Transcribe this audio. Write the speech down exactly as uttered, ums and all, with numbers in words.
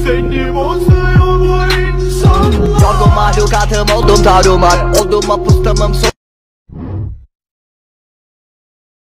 Seni bozuyor bu insan. Yorgun mahlukatım oldum tarumar. Oldum apustamım.